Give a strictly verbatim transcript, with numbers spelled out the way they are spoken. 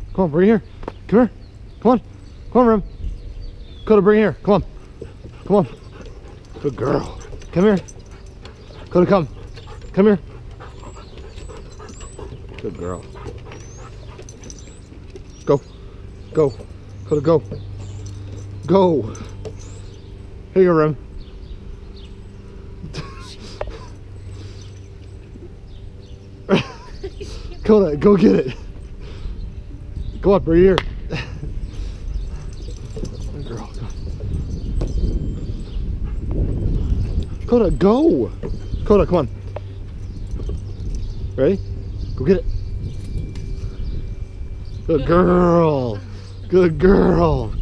Come on, bring it here. Come here. Come on. Come on, Rem. Dakota, bring it here. Come on. Come on. Good girl. Come here. Dakota, come. Come here. Good girl. Go. Go. Dakota, go. Go. Here you go, Rem. Dakota, go get it. Go up, right here. Good girl. Dakota, go. Dakota, come on. Ready? Go get it. Good girl. Good girl.